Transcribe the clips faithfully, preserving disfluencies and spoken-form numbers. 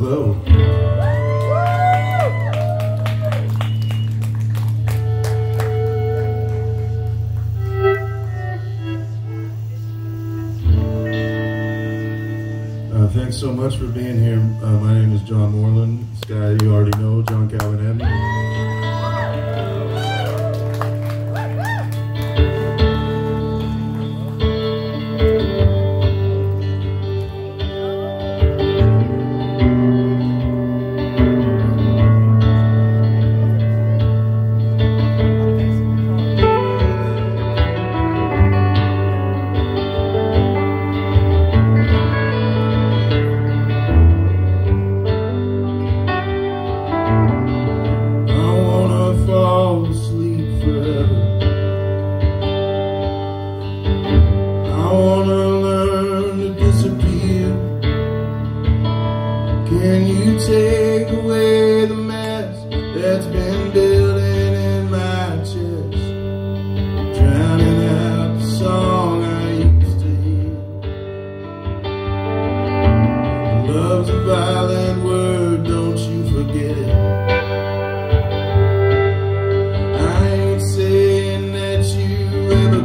go. Uh, thanks so much for being here. Uh, my name is John Moreland. This guy you already know, John Calvin Abney. Can you take away the mess that's been building in my chest, drowning out the song I used to hear? Love's a violent word, don't you forget it. I ain't saying that you ever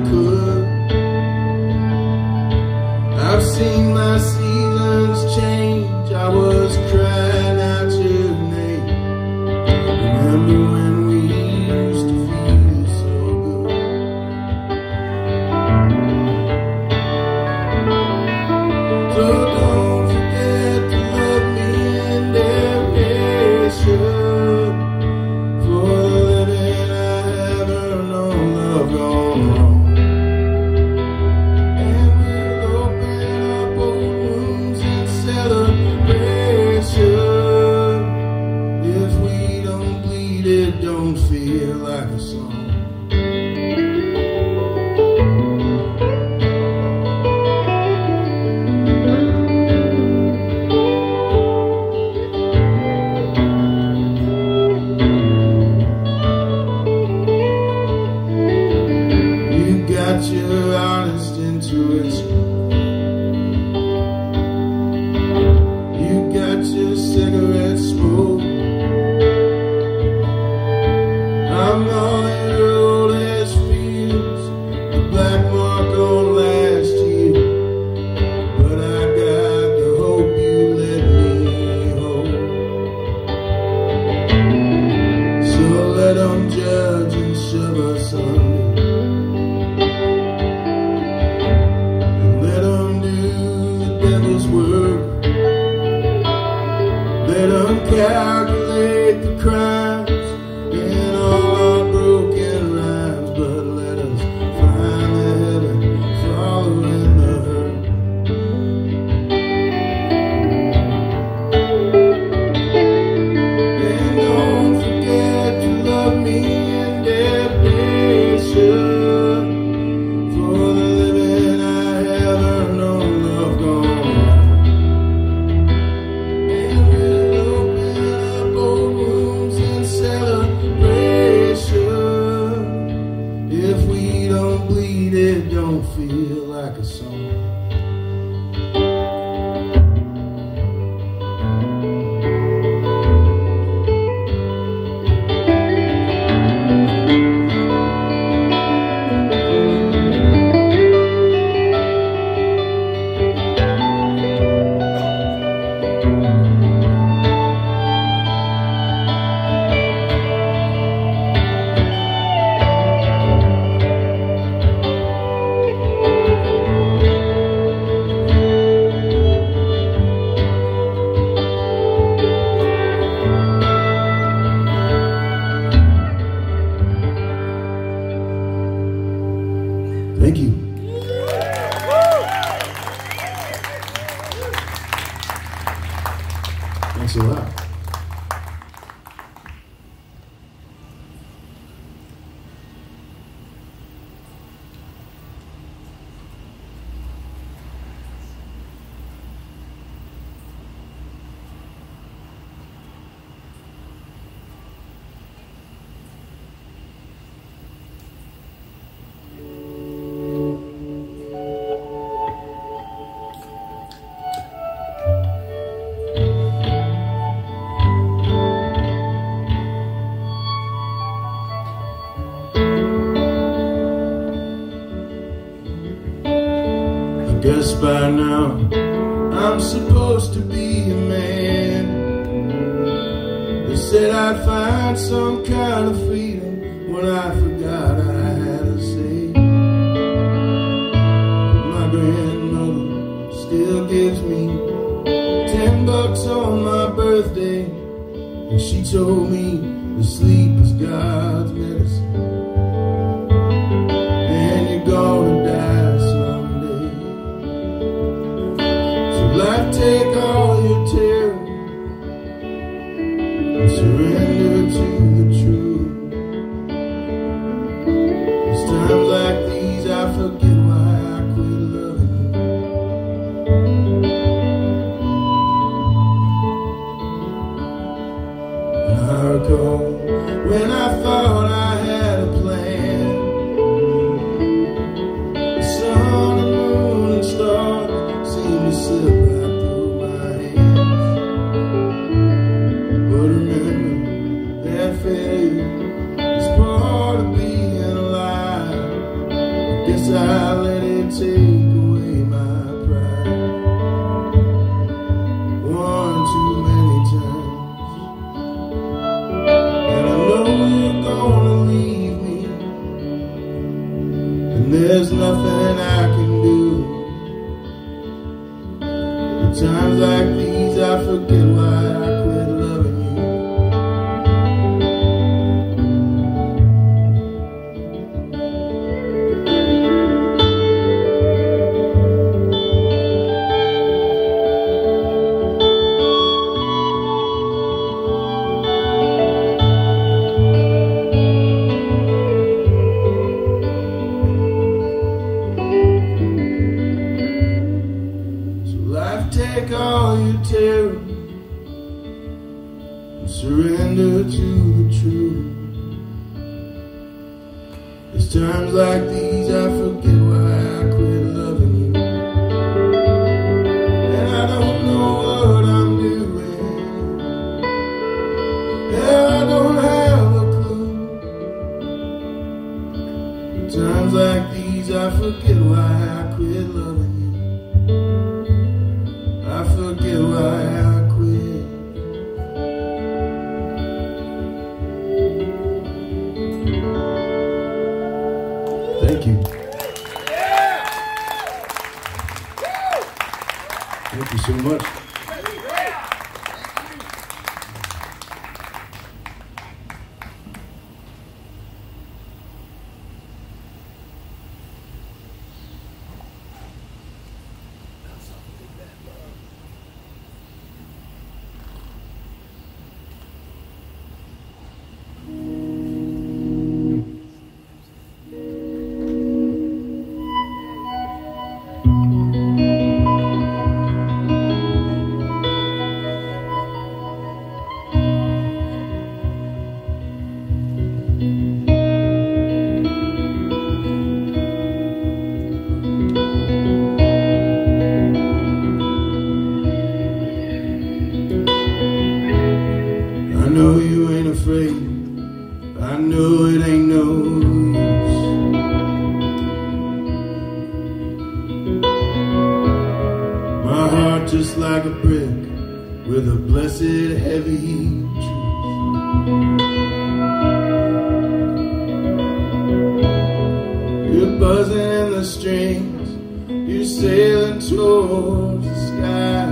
could. I've seen my seasons change. I was crying out your name. Remember when we used to feel so good? So don't forget to love me and every should. For the living I haven't known, love gone wrong. And we'll open up old wounds and celebrate. If we don't bleed, it don't feel like a song. You got your honest intuition, your cigarette smoke. I'm all your oldest fears, the black mark on last year. But I got the hope you let me hold. So let them judge and shove us under, and let them do the devil's work. Let them calculate the crimes in all our broken rhymes, but let us find the heaven following the hurt. And don't forget to love me and every should. For the living I haven't known, love gone. If we don't bleed, it don't feel like a song. Thank you. Thanks a lot. Thank you. guess by now I'm supposed to be a man. They said I'd find some kind of freedom when I forgot I had a say. My grandmother still gives me ten bucks on my birthday, and she told me that sleep is God's medicine, and you're gonna die someday. So life, take all your terror and surrender to the truth. It's times like these I forget why I quit loving you. And I recall when I thought I had a plan. The sun and moon and stars seemed to slip right through my hands. But remember that failure is part of being alive. I guess I let it take away my pride one too many times. And I know you're gonna leave me, and there's nothing I can do. At times like these I forget why I quit loving you. Take all your terror and surrender to the truth. It's times like these I forget why I quit loving you. And I don't know what I'm doing. Yeah, I don't have a clue. Times like these I forget why I quit loving you. I forget why I quit. Thank you. Thank you so much. I know you ain't afraid, I know it ain't no use. My heart just like a brick with a blessed heavy truth. You're buzzing in the strings, you're sailing towards the sky.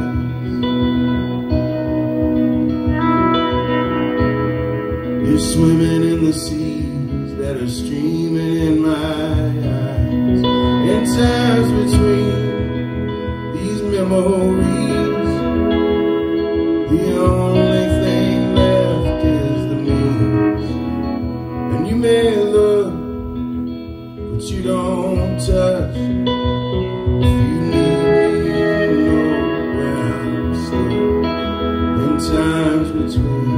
You're swimming in the seas that are streaming in my eyes. In times between these memories, the only thing left is the means. And you may look, but you don't touch. If you need me, you know where I'm still. In times between.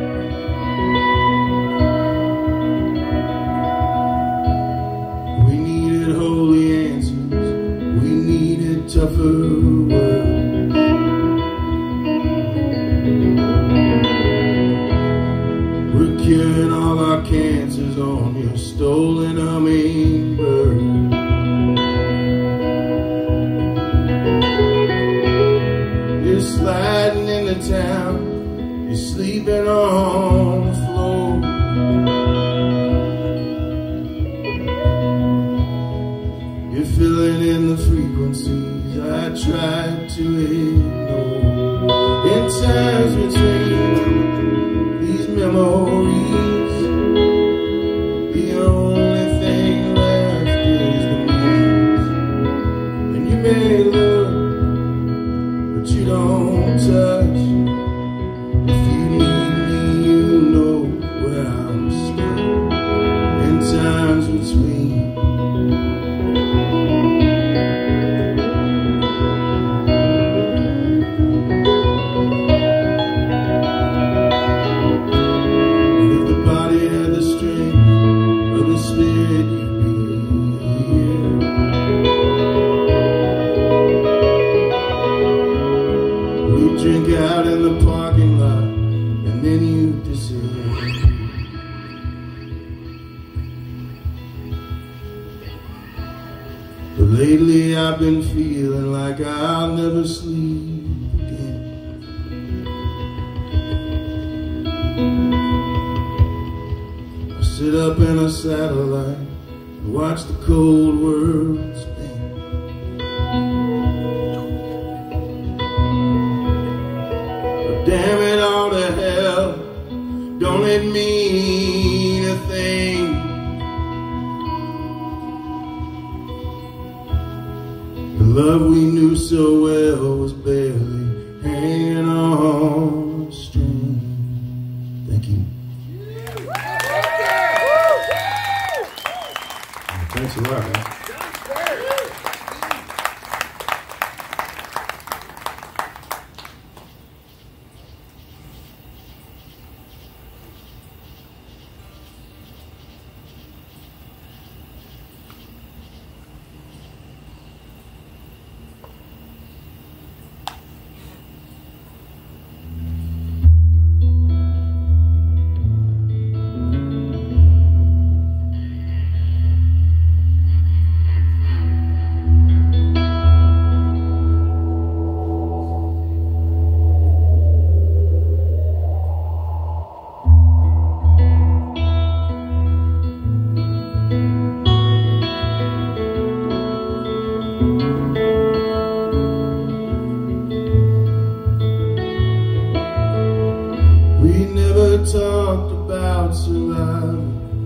We need on your stolen hummingbird. You're sliding into town, you're sleeping on the floor. You're filling in the frequencies I tried to ignore. In times between these memories, the only thing left is the memories. And you may look, but you don't touch. If you need me, you know where I'm stuck. In times between drink out in the parking lot, and then you disappear. But lately I've been feeling like I'll never sleep again. I sit up in a satellite and watch the cold world spin. Damn it all to hell, don't it mean a thing? The love we knew so well was barely hanging on a string. Thank you. Thanks a lot, man. Talked about survival.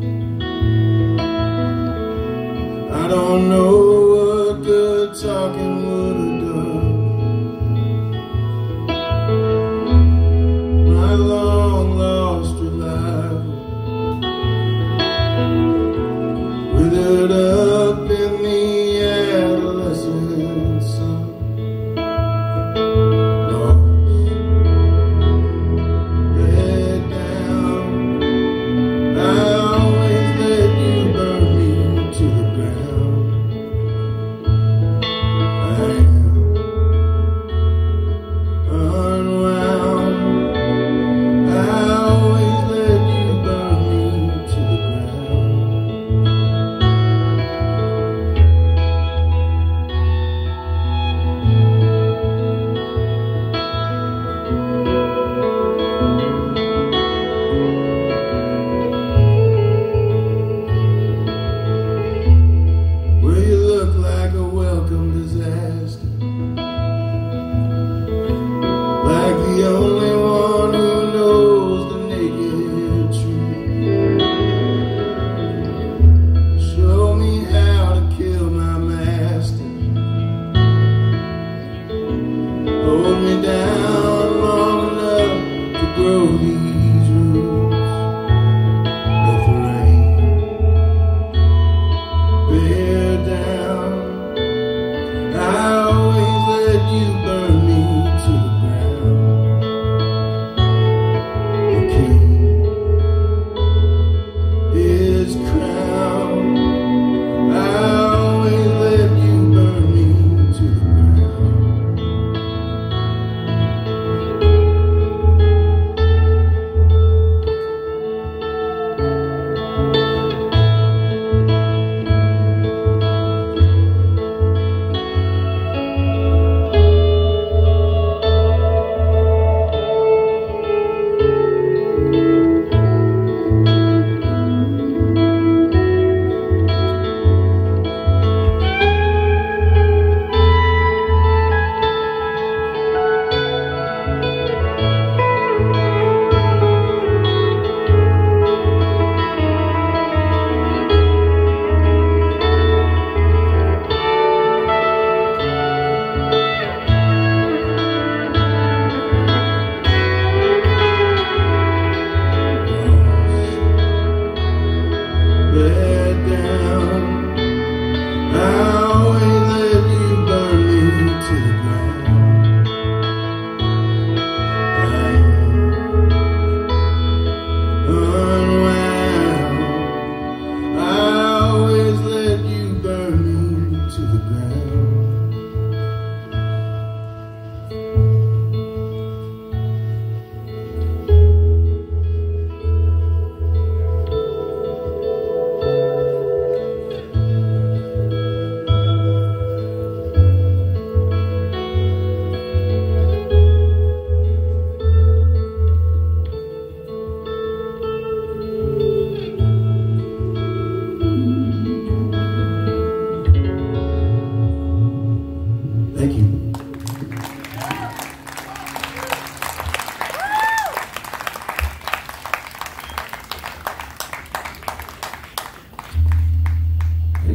I don't know what good talking would have done. My long lost revival withered up in the adolescent sun. The only one who knows the naked truth. Show me how to kill my master. Hold me down long enough to grow these roots. Let the rain bear down. I always let you burn me to the ground.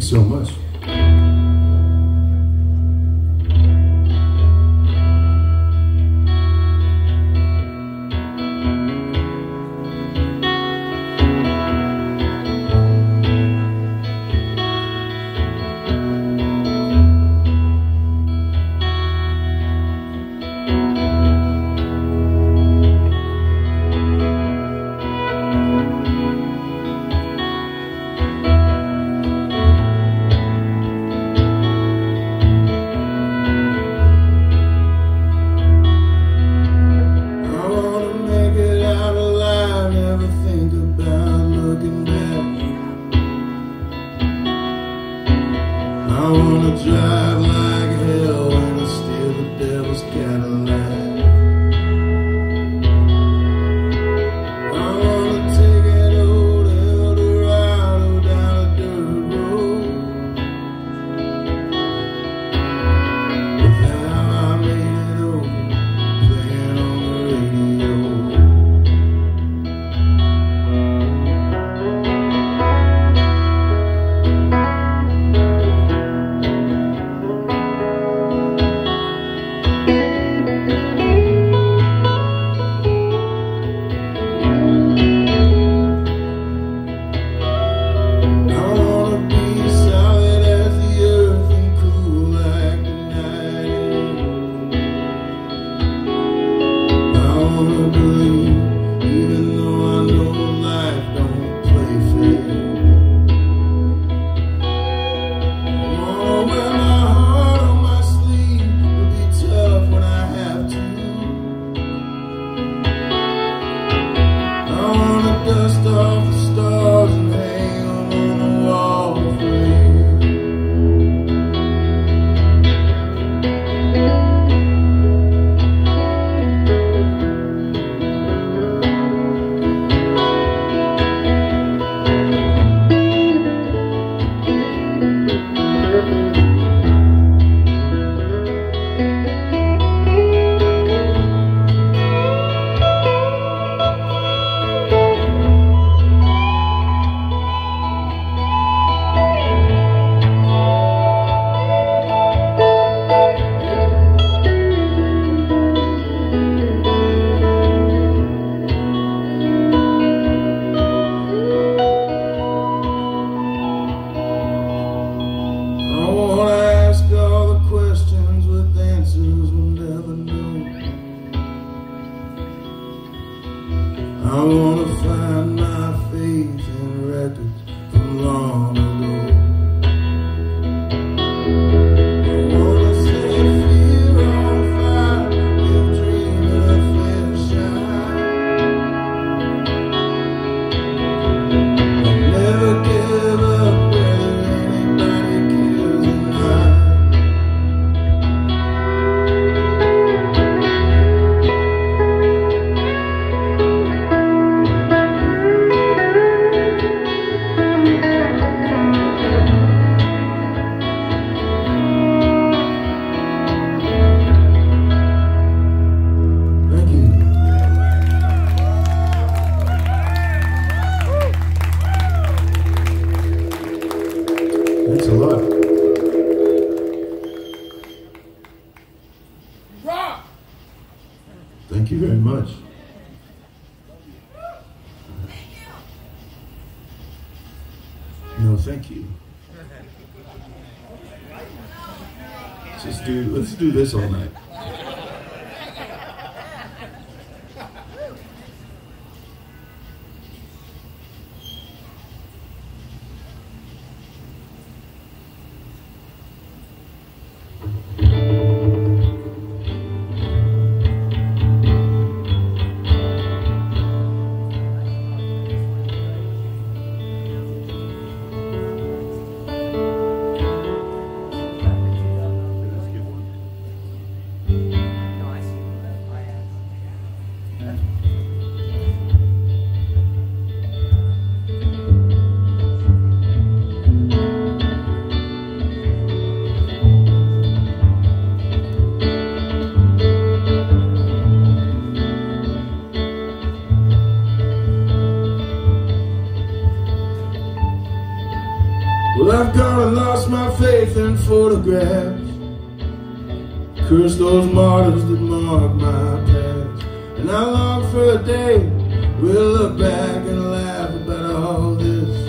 so much. I wanna drive like hell when I steal the devil's Cadillac. I wanna take that old Eldorado down a dirt road. But how I made it over, playing on the radio. Dust off the stars and hang them on the wall for I wanna find my faith in records from long ago. I wanna set fear on fire with dreaming of fair shine. I'll never give up whether anybody cares or not. Thanks a lot. Rock! Thank you very much. No, thank you. Let's just do, let's do this all night. Well, I've gone and lost my faith in photographs, cursed those martyrs that mark my past. And I long for a day we'll look back and laugh about all this.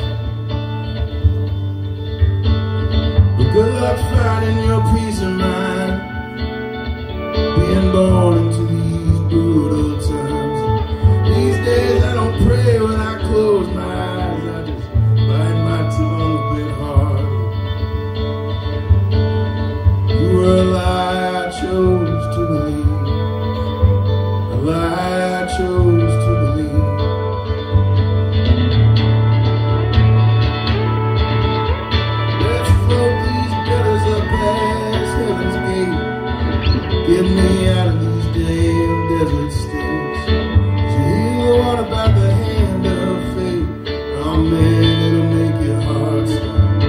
But good luck finding your peace of mind, being born into these brutal times. These days I don't pray when I close my eyes, I just bite my tongue a bit hard. You were a lie I chose to believe, a lie I chose to believe. Let's float these gutters up past heaven's gate, get me out of these damn desert states. You hear the one about the hand of fate, oh man, it'll make your heart stop.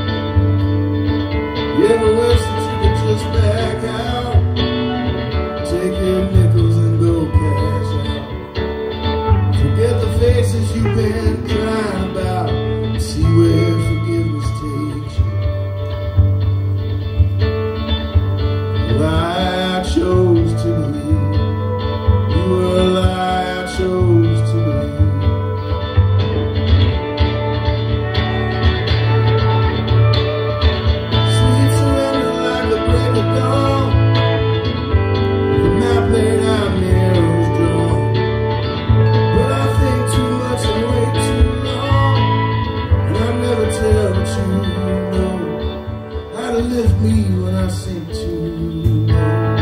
You ever wish that you could just back out, take your nickels and go cash out, forget the faces you've been crying about, see where forgiveness takes you. A lie I chose to believe, you were a lie I chose to believe. Sweet surrender like the break of dawn, the map laid out and the arrows drawn. But I think too much and wait too long, and I never tell what you know, how to lift me when I sink too low.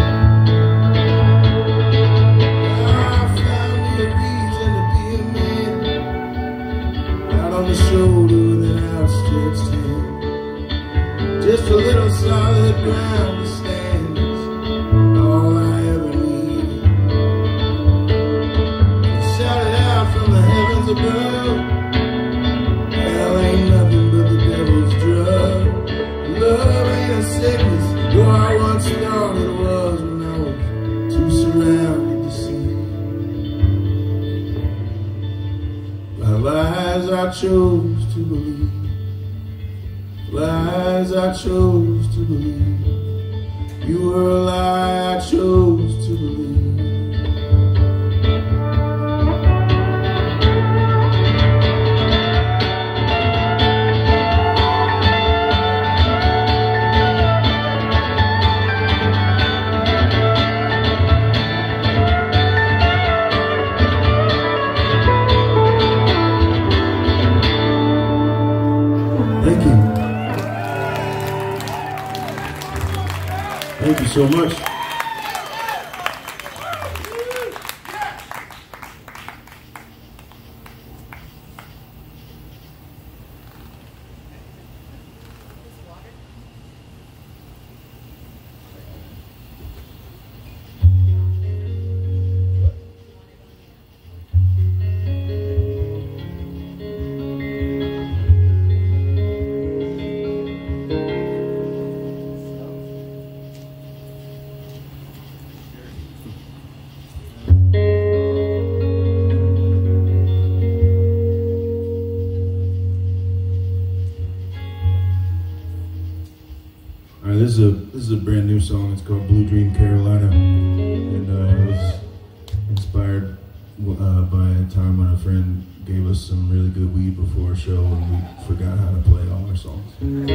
I found me a reason to be a man, out on the shoulder with an outstretched hand, just a little solid ground to stand, it's all I ever need. Shout it out from the heavens above, hell ain't nothing but the devil's drug. Love ain't a sickness, though I once thought it was when I was too surrounded to see. By lies I chose to believe, lies I chose to believe, you were a lie I chose to believe. Thank you. Thank you so much. All right, this is a this is a brand new song. It's called Blue Dream Carolina, and uh, it was inspired uh, by a time when a friend gave us some really good weed before a show, and we forgot how to play all our songs.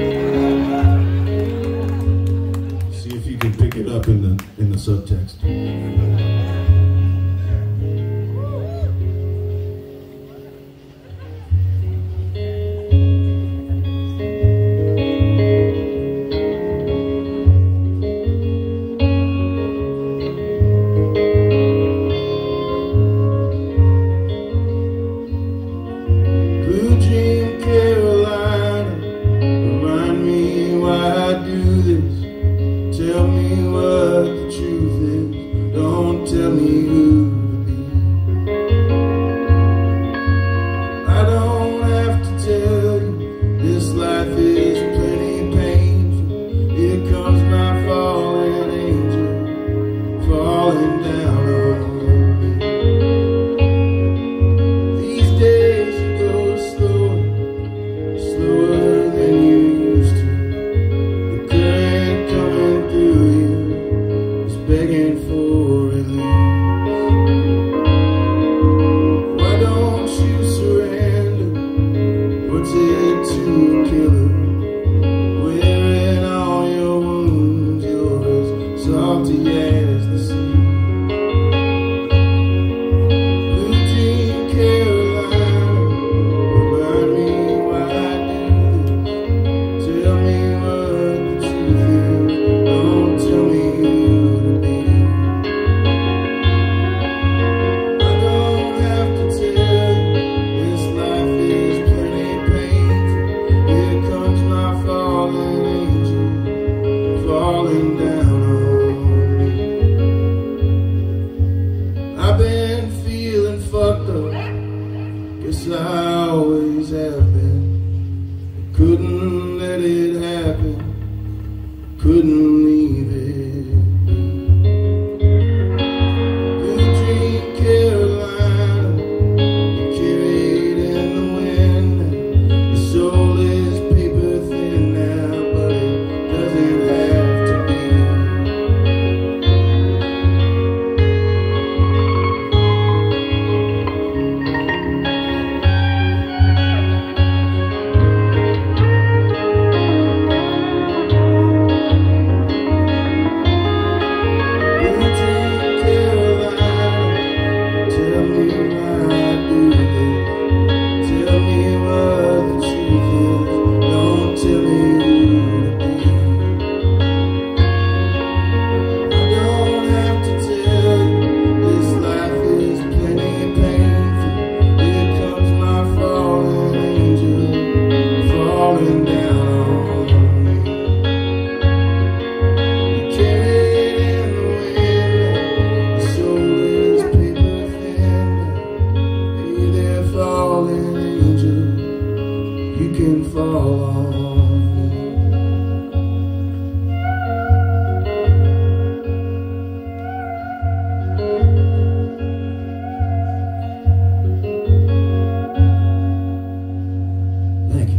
See if you can pick it up in the in the subtext. Tell me what the truth is. Don't tell Yes, I always have been. Couldn't let it happen, couldn't leave it. Good dream Carolina, carried in the wind. Your soul is paper thin now, but it doesn't have to be. You can fall on me. Thank you.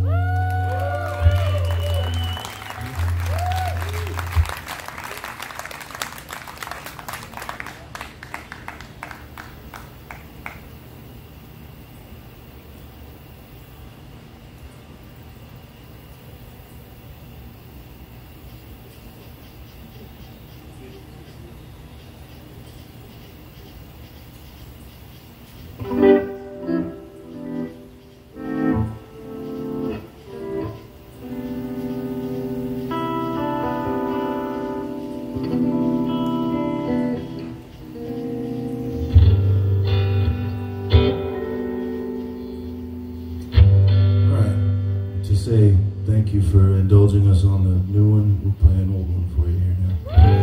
Say thank you for indulging us on the new one. We'll play an old one for you here now.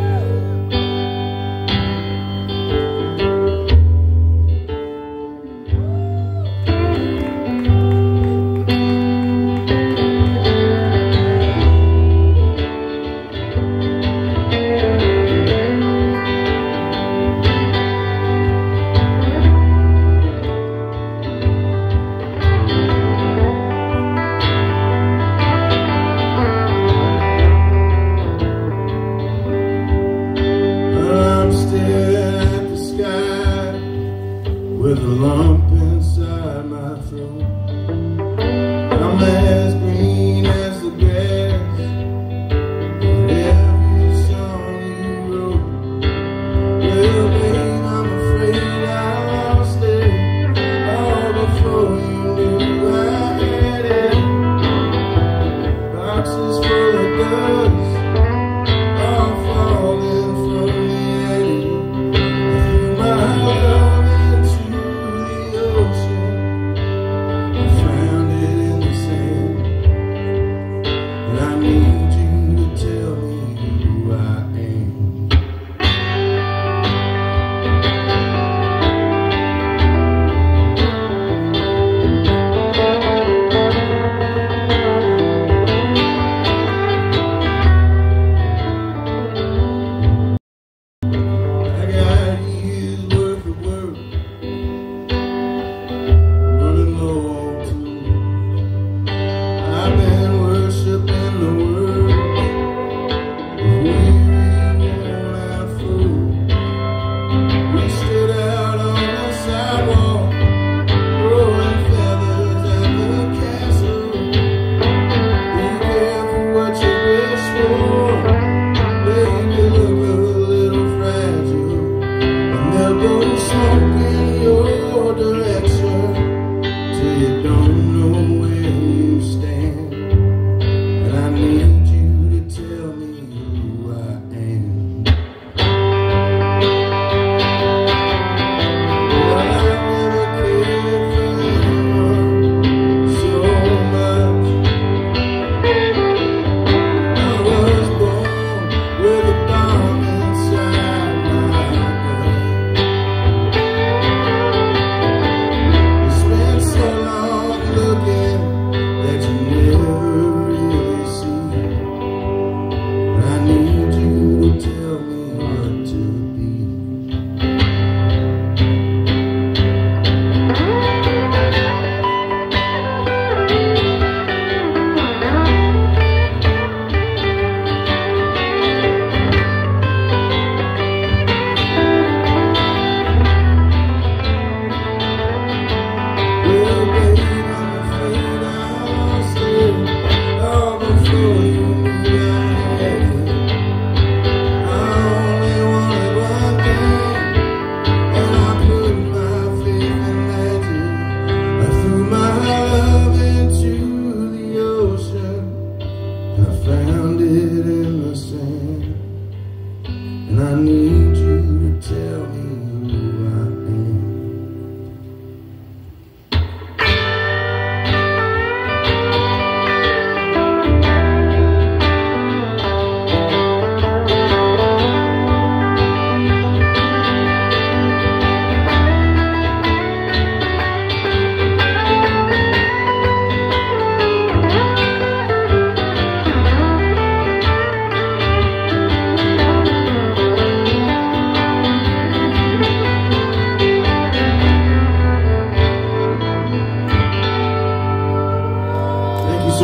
With a lump inside my throat, I'm as green as the grass, and every song you wrote. Well, babe, I'm afraid I lost it all before you knew I had it. Boxes full of dust, all falling from the attic. I threw my love into the ocean.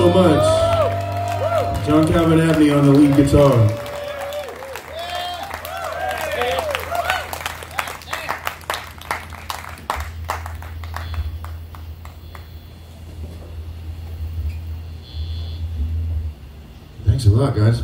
so much. John Calvin Abney on the lead guitar. Thanks a lot, guys.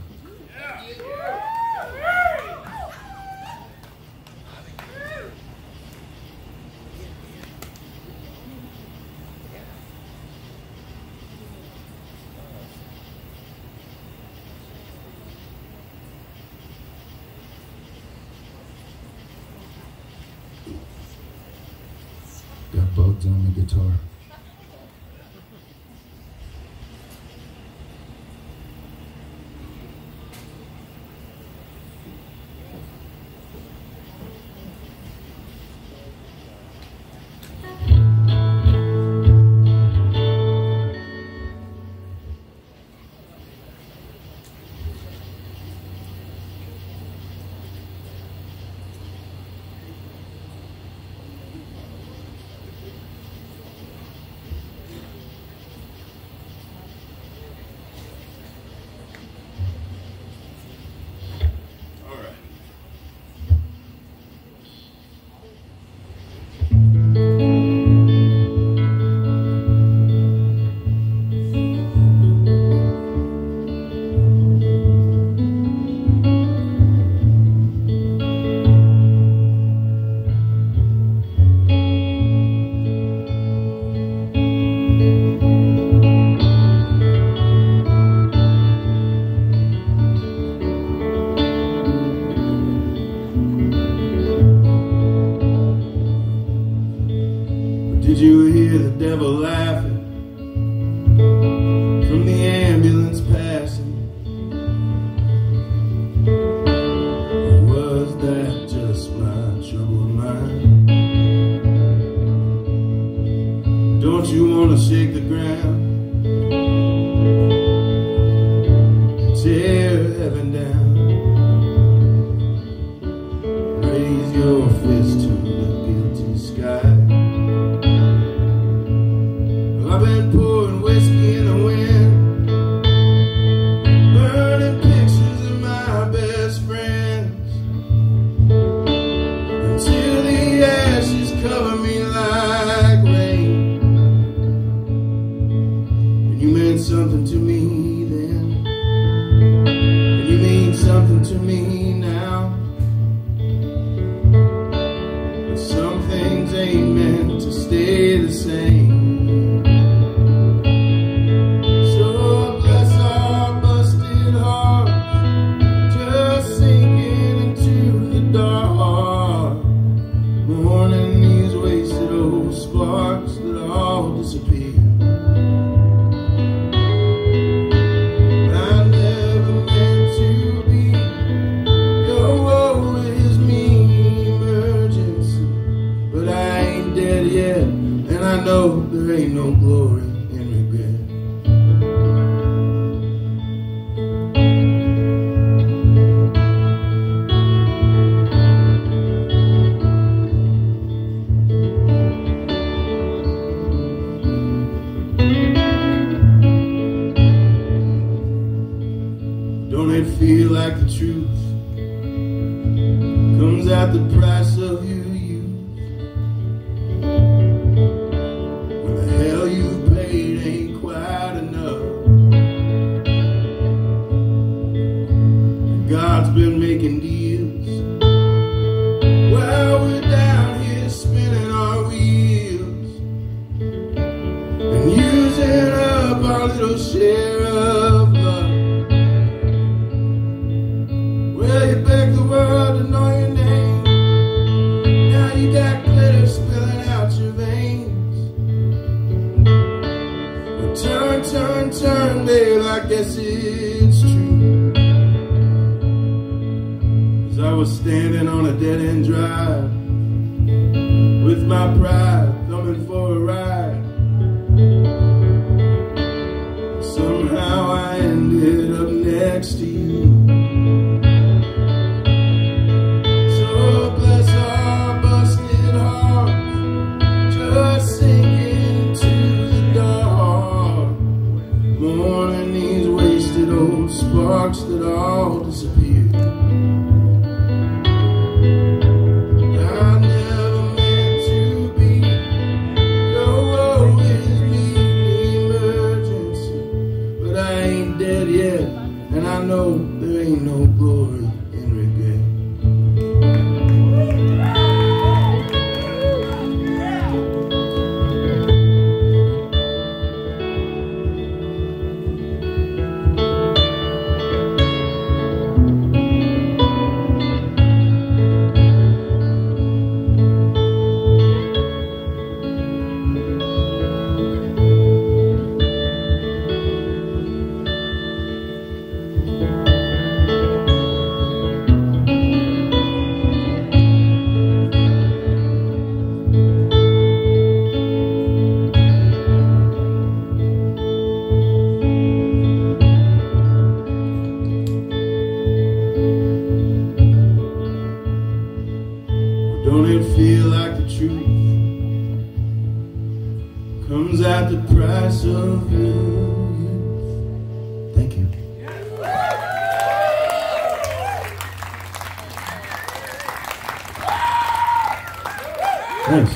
Got bugs on the guitar. Did you hear the devil laughing from the ambulance passing? Or was that just my troubled mind? Don't you want to shake the ground, tear heaven down, raise your fist to the guilty sky? I've been pouring whiskey in the wind, burning pictures of my best friends, until the ashes cover me like rain. And you meant something to me then, and you mean something to me now. But some things ain't meant to stay the same. Mourning these wasted old sparks that all disappear. I never meant to be your woe is me emergency, but I ain't dead yet, and I know there ain't no glory in regret. Don't it feel like the truth comes at the price of your youth? When the hell you paid ain't quite enough, and God's been making deals while we're down here spinning our wheels and using up our little share of love. Well, you beg the world to know your name. Now you got glitter spilling out your veins. Well, turn, turn, turn, babe, I guess it's true. 'Cause I was standing on a dead-end drive with my pride coming for a ride. Somehow I ended up next to you. comes at the price of you. Thank you. Thanks.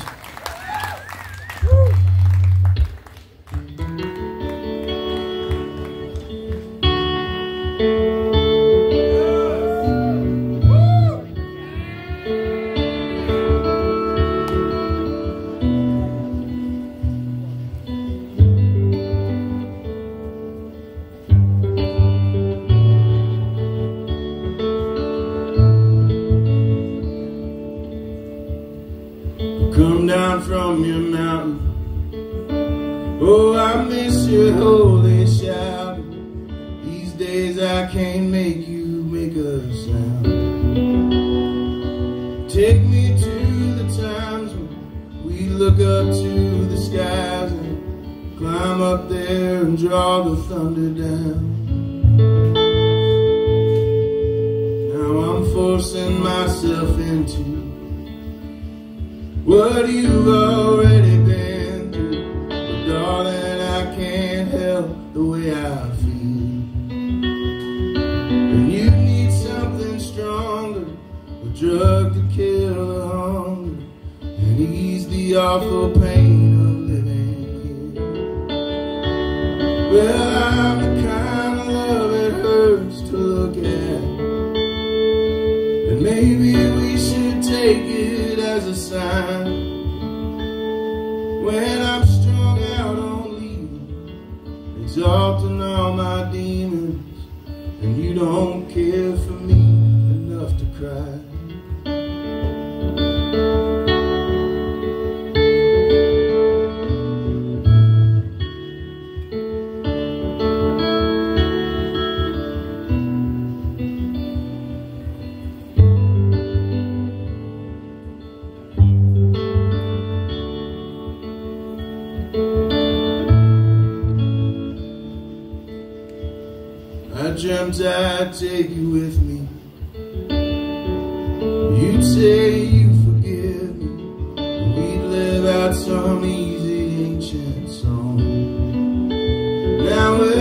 Come down from your mountain. Oh, I miss your holy shout. These days I can't make you make a sound. Take me to the times when we look up to the skies and climb up there and draw the thunder down. Now I'm forcing myself into what you've already been through. But darling, I can't help the way I feel. And you need something stronger, a drug to kill the hunger and ease the awful pain of living here. Well, I'm the kind of love it hurts to look at, and maybe we should take it as a sign. When I'm strung out on leave, exalting all my demons, and you don't care for me enough to cry. I dreamt I'd take you with me. You'd say you forgive me, and we'd live out some easy ancient song. Now we're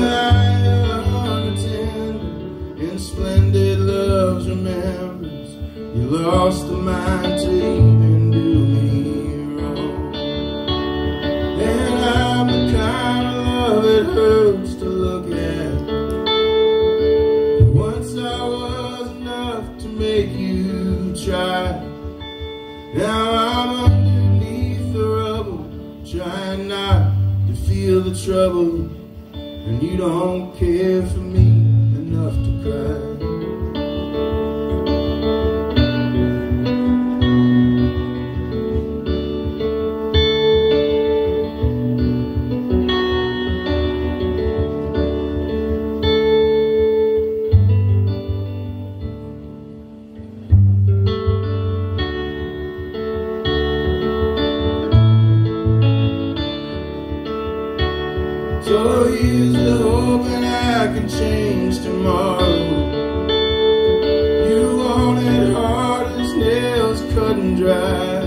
unattended in splendid love's remembrance. You lost the mind to even do me wrong. And I'm the kind of love it hurts to look at. Make you try. Now I'm underneath the rubble, trying not to feel the trouble, and you don't care for me enough to cry. So here's the hope and I can change tomorrow. You want it hard as nails cut and dry,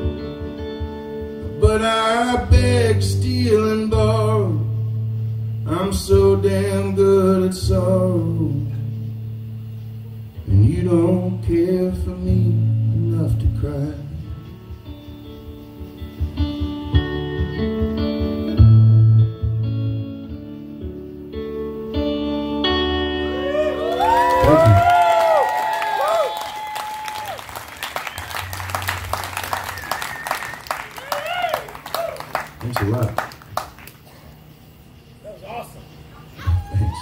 but I beg, steal and borrow. I'm so damn good at sorrow, and you don't care for me enough to cry. Thanks a lot. That was awesome. Thanks.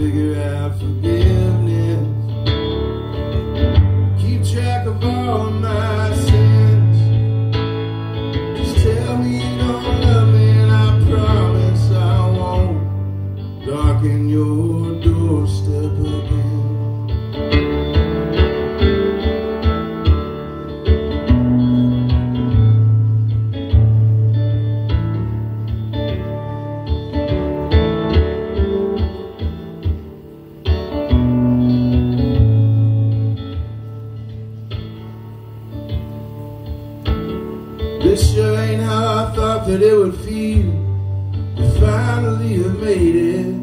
figure out forgiveness. Keep track of all my sins. Just tell me you don't love me and I promise I won't darken your doorstep again. This sure ain't how I thought that it would feel to finally have made it.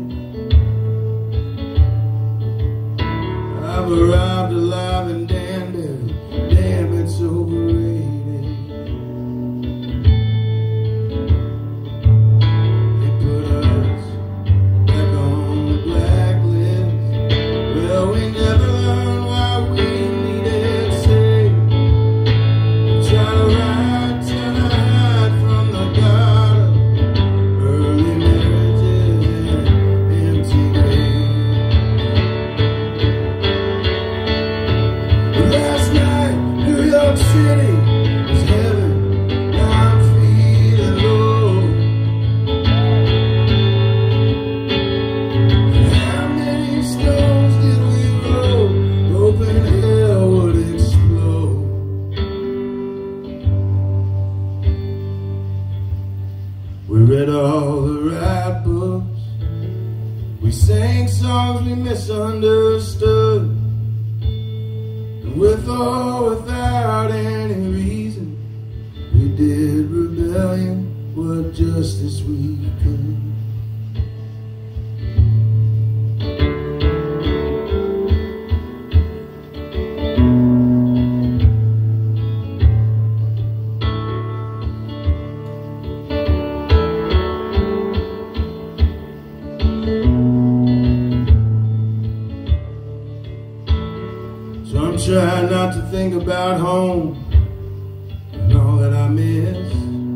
I've arrived alive and damned it, damn it's overrated. They put us back on the blacklist. Well, we never learned why we needed saved. Try to ride City is heaven, now I'm feeling low. And how many stones did we roll, hoping hell would explode? We read all the right books, we sang songs we misunderstood. With or without any reason, we did rebellion, what justice we could. So I'm trying not to think about home and all that I miss.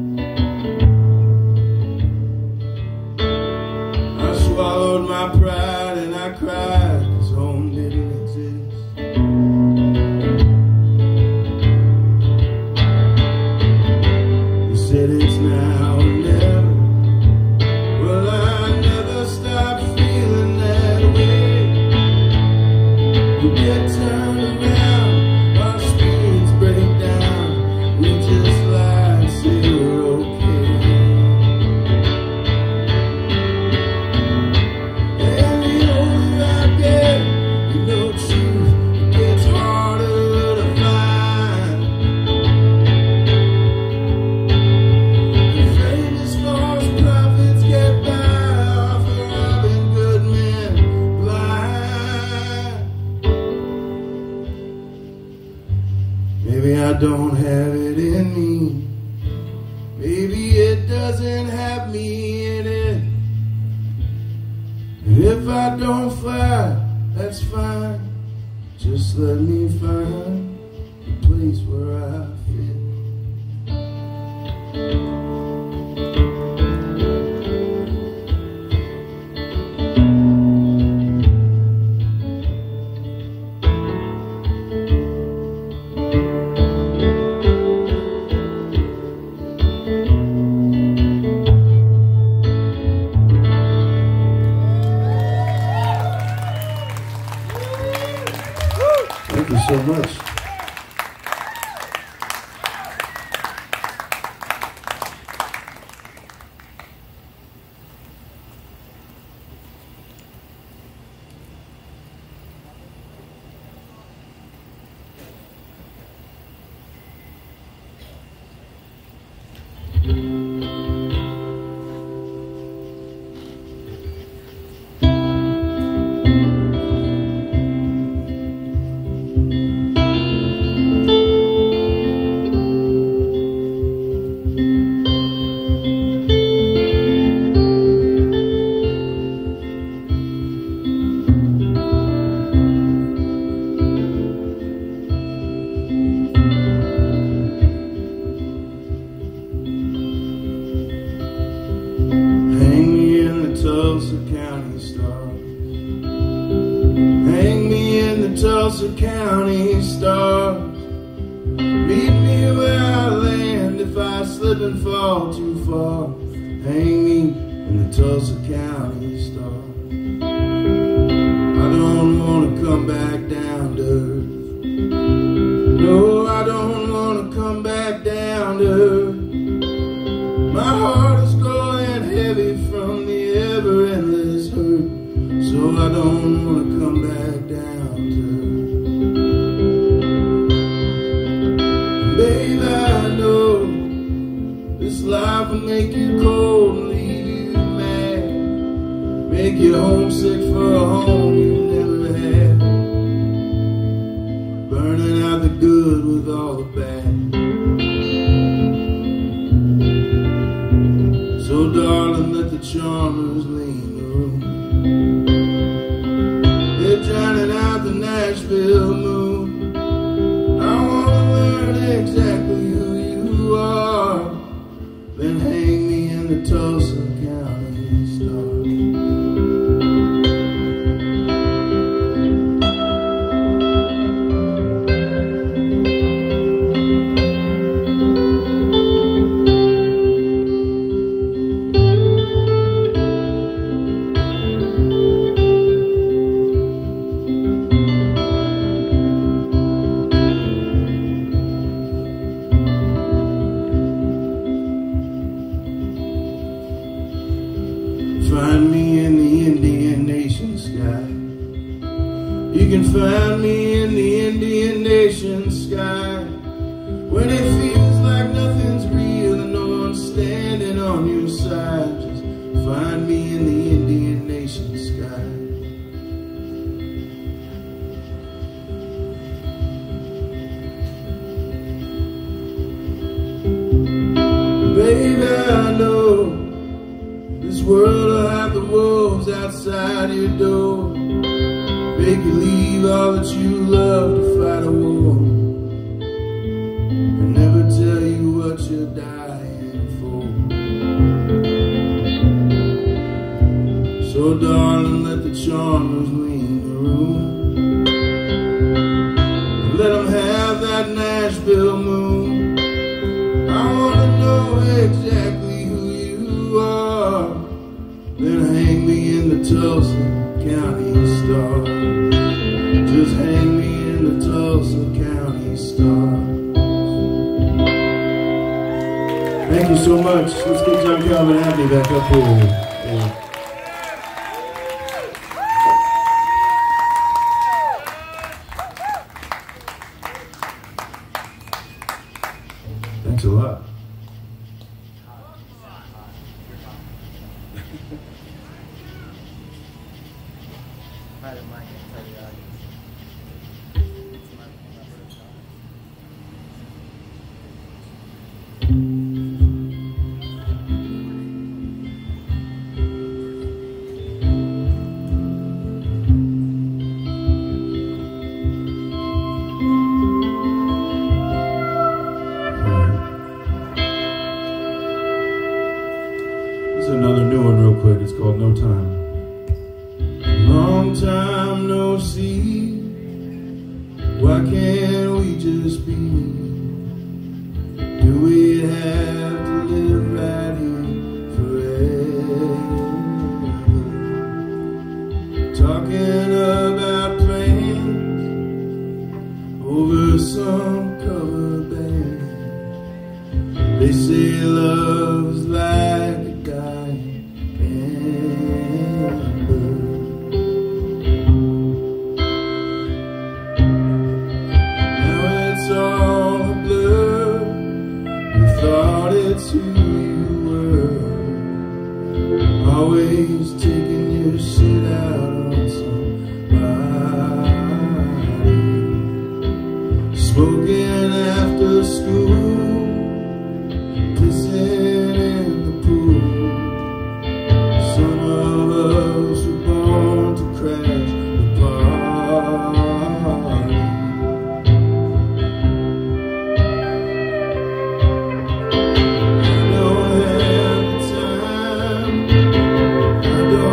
I swallowed my pride and I cried 'cause home didn't exist. You said it's now or never. Well, I never stopped feeling that way. You get turned around, our spirits break down. We just lie and say we're okay. And the older I get, you know truth gets harder to find. The famous false prophets get by off of robbing good men blind. Maybe I don't have it in me. Maybe it doesn't have me in it. And if I don't fly, that's fine. Just let me find a place where I fit. Thank you so much. Tulsa County stars. Tulsa County stars. Meet me where I land if I slip and fall too far. Hang me in the Tulsa County stars. I don't want to come back down to earth. No, I don't want to come back down to earth. My heart is growing heavy from the ever-endless hurt. So I don't want to come back down to earth. Babe, I know this life will make you cold and leave you mad, make you homesick for a home you never had, burning out the good with all the bad. So darling, let the charmers lean the room. They're drowning out the Nashville moon. I want to learn exactly who you are, then hang me in the Tulsa County stars. Find me in the Indian Nation sky. You can find me in the Indian Nation sky. When it feels like nothing's real and no one's standing on your side, just find me in the Indian Nation sky. Baby, I know this world will have the wolves outside your door, make you leave all that you love to fight a war, and never tell you what you're dying for. So darling, let the charmers lean the room, and let them have that Nashville moon. I want to know exactly who you are, then hang me in the Tulsa County stars. Just hang me in the Tulsa County stars. Thank you so much. Let's get John Calvin and Abney back up here. Yeah. Thanks a lot. This is another new one real quick. It's called No Time. Long time no see. Why can't we just be? Do we have to live right here forever? Talking about plans over some cover band. They say love's like a dying ember. Now it's all a blur. You thought it's who you were, always taking your shit out on somebody. Smoking after school, pissing in the pool. Some of us were born to crash the party. I don't have the time, I don't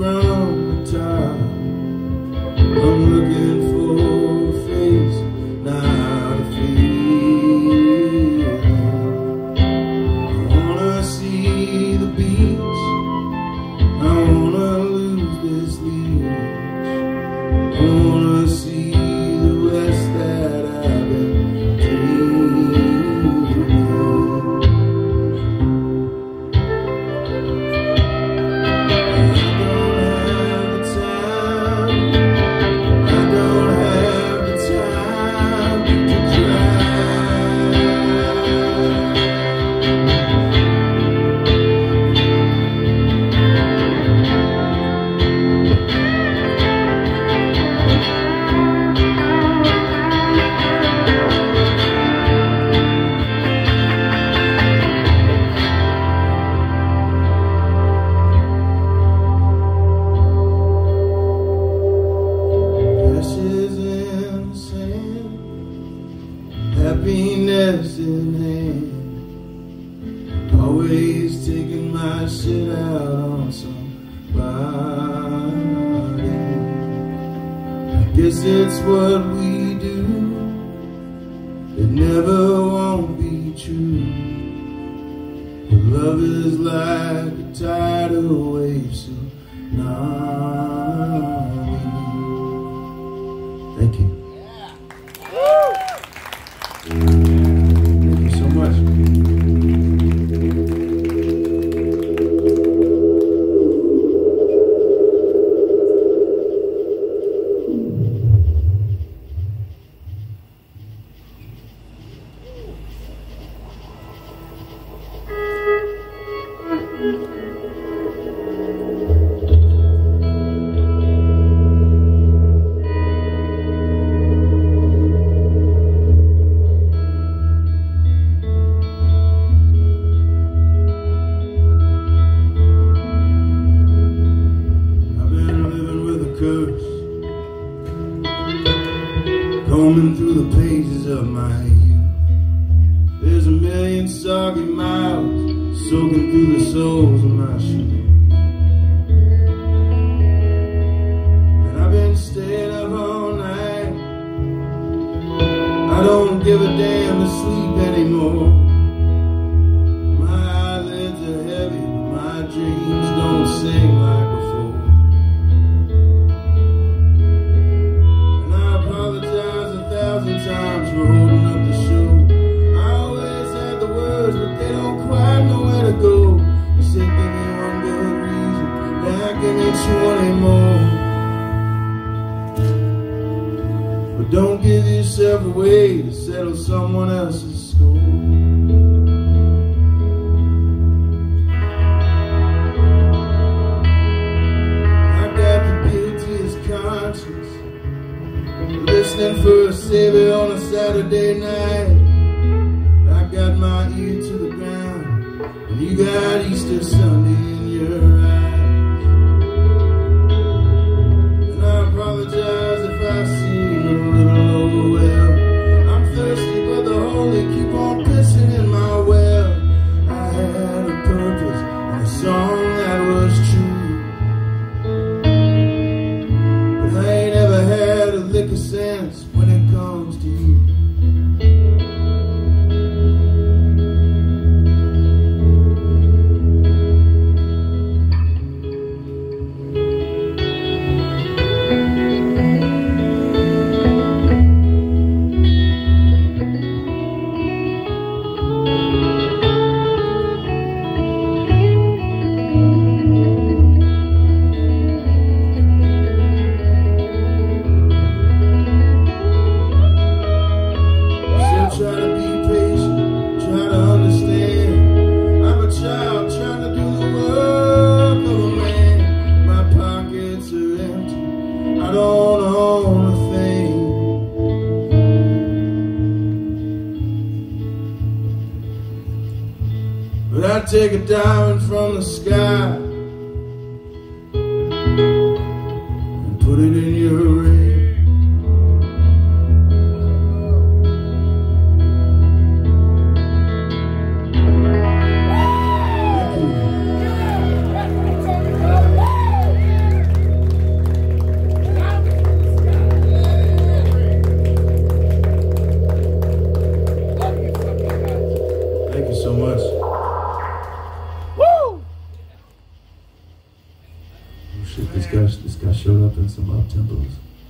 from the top. I'm looking for a face, not a feeling. I wanna see the beach, I wanna lose this leash, I wanna see the rest that I've been dreaming. Happiness in hand, always taking my shit out on somebody. I guess it's what we do, it never won't be true. But love is like a tidal wave, so naughty. Thank you. Thank you so much. Combing through the pages of my youth, there's a million soggy miles soaking through the soles of my shoes. And I've been staying up all night, I don't give a damn to sleep anymore. My eyelids are heavy, but my dreams don't sing like before. Times for holding up the show. I always had the words, but they don't quite know where to go. You said give me one good reason, now give me twenty more. But don't give yourself away to settle someone else's score. I got the guiltiest conscience, listening for a savior on a Saturday night. I got my ear to the ground, and you got Easter Sunday in your eyes. And I apologize if I seem a little over well. I'm thirsty, but the holy keep on pissing in my well. I had a purpose and a song that was true, but I ain't ever had a lick of sense when it comes to you. But I'd take a diamond from the sky and put it in your ring. Thank you. Thank you so much. Woo! Oh shit, this guy, this guy showed up in some up tempos.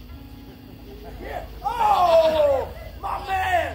Oh, my man!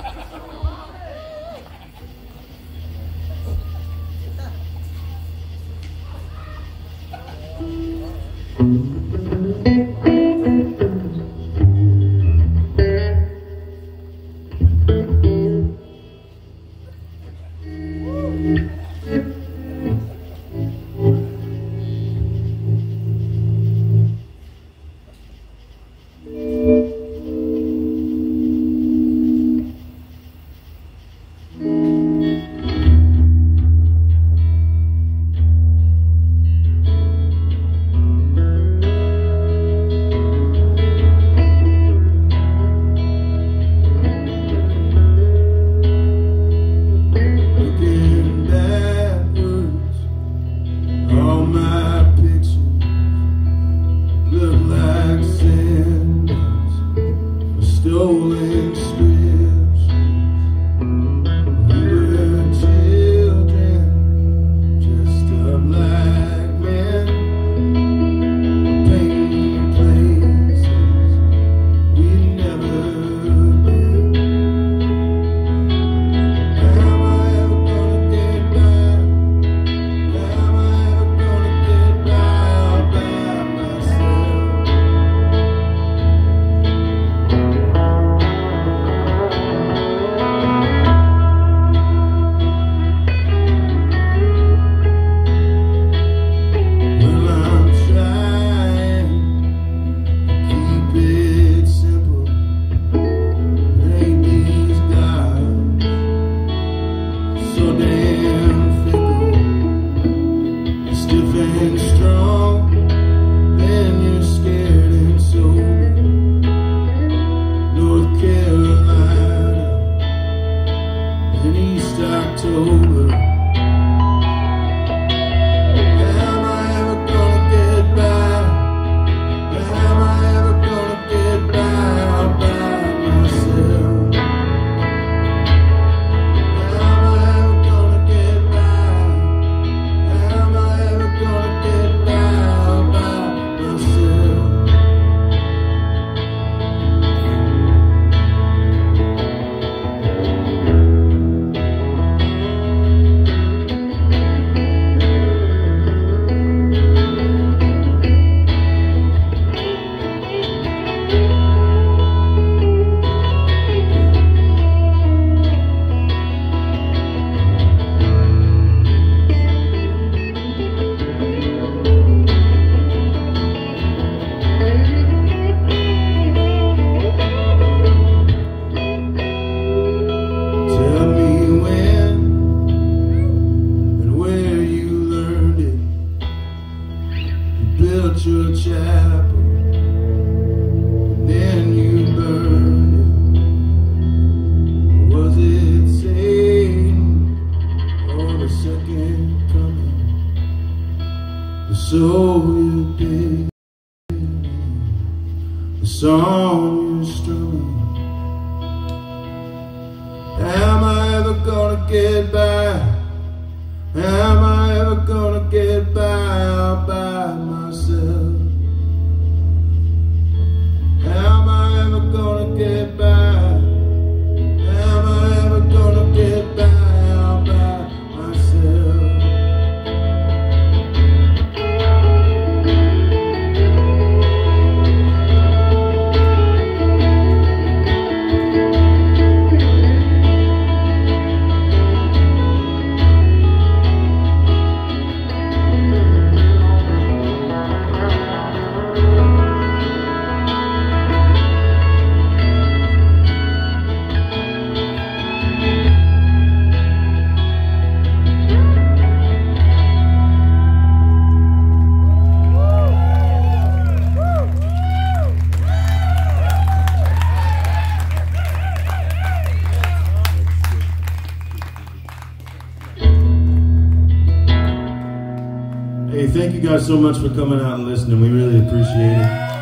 Thank you guys so much for coming out and listening. We really appreciate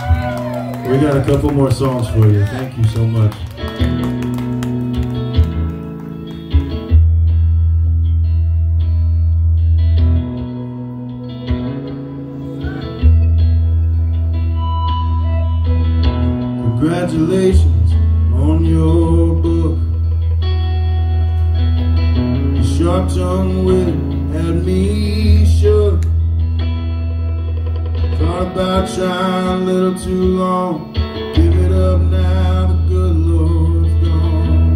it. We got a couple more songs for you. Thank you so much. Congratulations on your book. The sharp-tongued wit had me shook. Thought about trying a little too long. Give it up now, the good Lord's gone.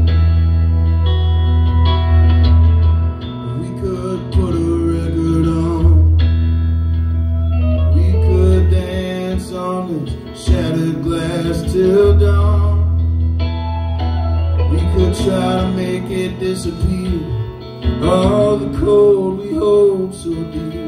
We could put a record on. We could dance on this shattered glass till dawn. We could try to make it disappear, all the cold we hold so dear.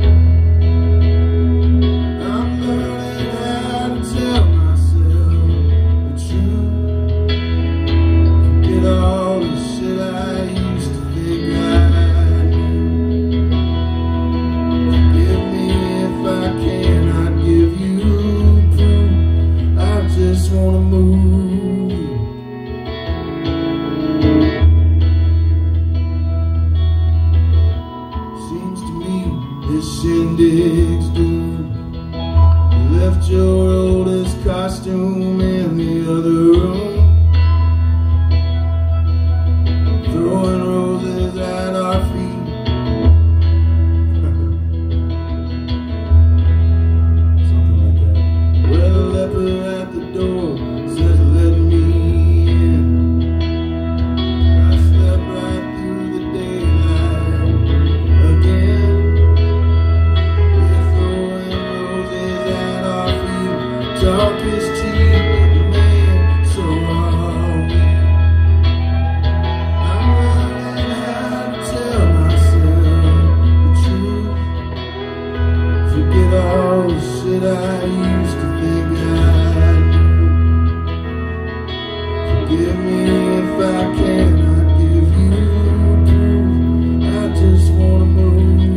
Shindig's doomed. You left your oldest costume in the other room, throwing roses at our feet. Something like that. Well, the leper at the door says, let me in. I slept right through the daylight again. Talk is cheap, man, so are we. I'm learning how to tell myself the truth. Forget all the shit I used to think I knew. Forgive me if I cannot give you proof. I just wanna move you.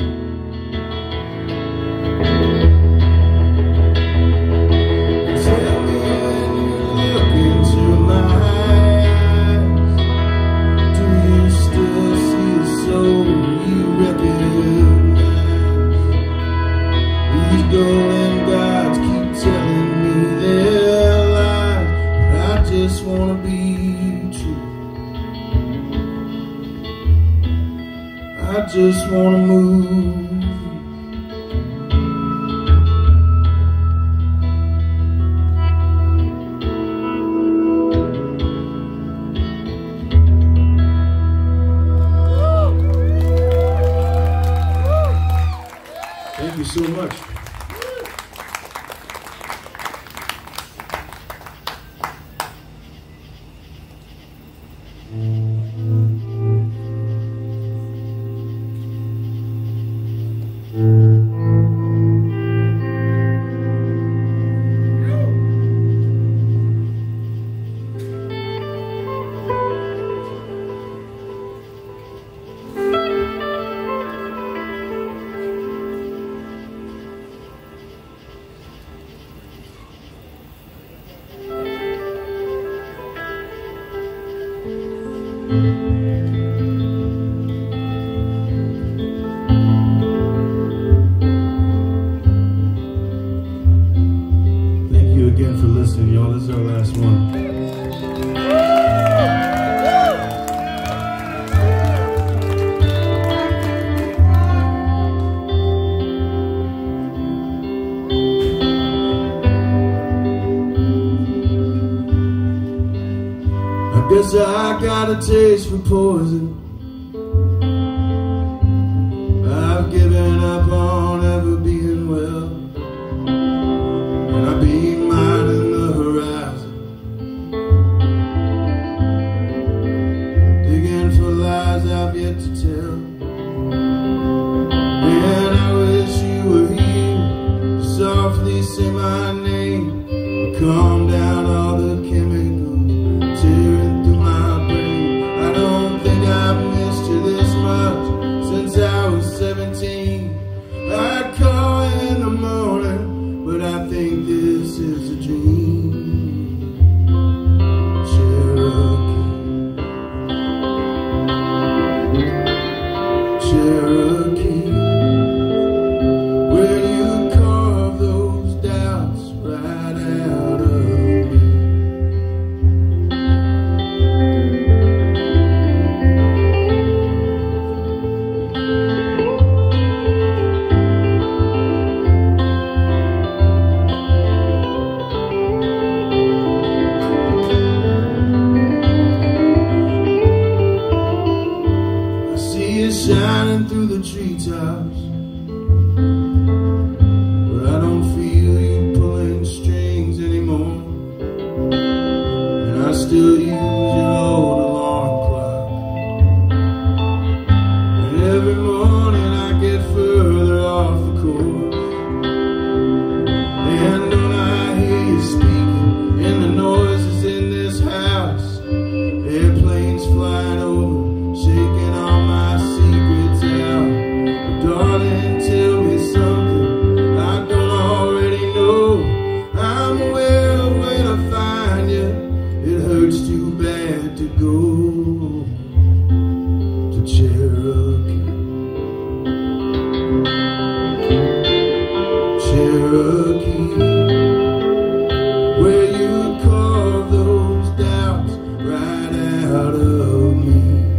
Golden gods keep telling me their lies, but I just wanna be true. I just wanna move. Thank you so much. Thank you again for listening, y'all. This is our last one. I guess I got a taste for poison. I've given up on ever being well, and I've been minding the horizon, digging for lies I've yet to tell. And I wish you were here to softly say my name, or calm down all the chemicals tearing through my brain. I don't think I've missed you this much since I was seventeen. I'd call in the morning, but I think this is a dream. Cherokee, Cherokee, where you carve those doubts right out of me. see it shining through the treetops, but I don't feel you pulling strings anymore. And I still use your old alarm clock, and every morning I get further off the course. And don't I hear you speaking in the noises in this house? Airplanes flying over, shaking all my secrets out. But darling, tell me something I don't already know. I'm aware of when I find you. It hurts too bad to go to Cherokee. Cherokee, where you carve those doubts right out of me.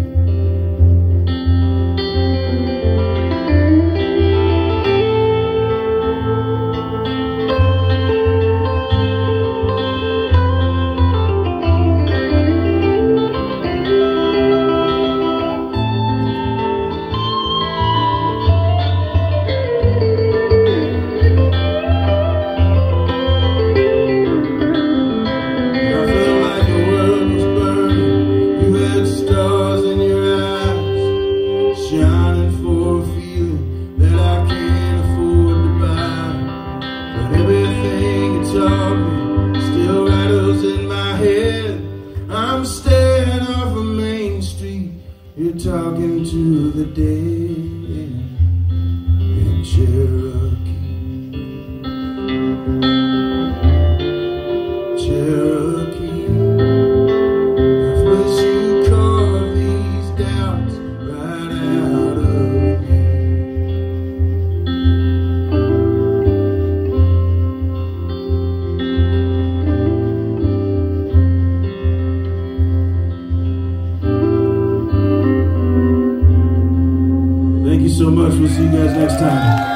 Shining for a feeling that I can't afford to buy. But everything you taught me still rattles in my head. I'm staring off of Main Street, you're talking to the dead in Cherokee. Cherokee, I wish you carved these doubts right out of me. Thank you so much. We'll see you guys next time.